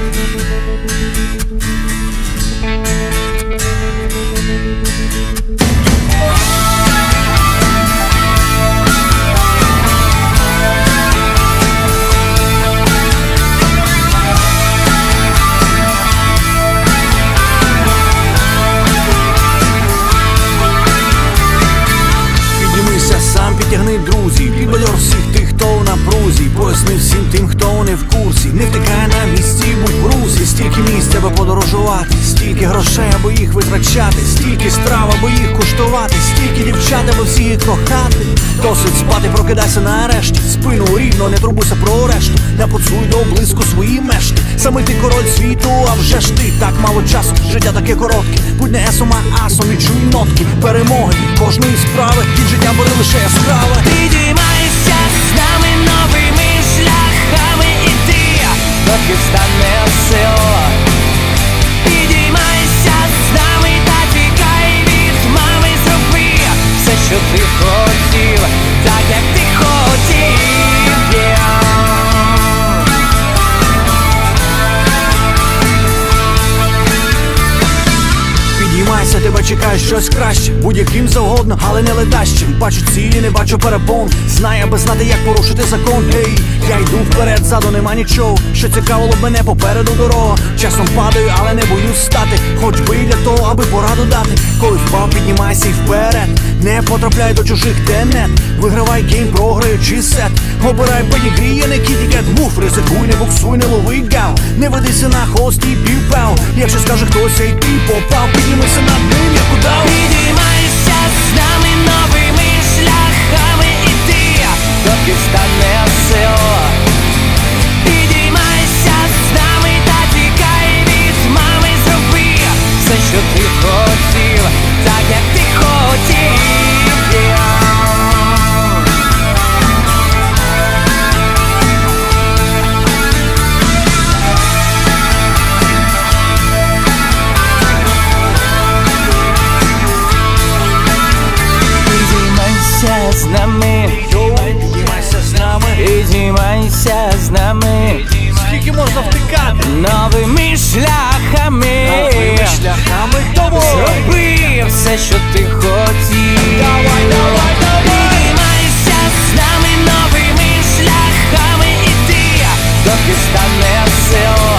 Підтягни друзів, підбадьор всіх тих, хто в напрузі. Поясни всім тим, хто не в курсі. Не втикай на місці, будь в русі. Стільки місць, аби подорожувати, стільки грошей, аби їх витрачати, стільки страв, аби їх куштувати, стільки дівчат, аби всі їх кохати. Досить спати, прокидайся нарешті. Спину рівно, не турбуйся про решту. Не поцуй до блиску свої мешти. Саме ти король світу, а вже ж ти. Так мало часу, життя таке коротке. Будь не есом, а асом, відчуй нотки перемоги кожної справи. Від життя буде лише яскраве. Підіймайся з нами новими шляхами іди, доки стане сила. Підіймайся з нами та тікай від мами, зроби все, що ти хотів, так як ти хотів. Підіймайся, тебе чекає щось краще, будь-яким завгодно, але не ледащим. Бачу цілі, не бачу перепон. Знаю, аби знати, як порушити закон. Гей, я йду вперед, ззаду нема нічого, що цікавило б мене, попереду дорога. Часом падаю, але не боюсь стати, хоч би і для того, аби пораду дати. Коли впав, піднімайся і вперед. Не потрапляй до чужих тенет. Вигравай гейм, програючи сет. Обирай педігрі, а не кітікет. Мув, ризикуй, не буксуй, не лови гал. Не ведися на хвост і півпел. Якщо скаже хтось, ей ти попав, піднімайся над ним, як удав. Підіймайся з нами новими шляхами іди, доки стане сила. Підіймайся з нами та тікай від мами, зроби все, що ти хотів, так як ти хотів. Підіймайся з нами, Підіймайся з нами. підіймайся з нами Скільки можна втикати? новими шляхами. Новими шляхами тобою. Зроби все, що ти хотів. Давай, давай, давай. Підіймайся з нами новими шляхами іди, доки стане сила.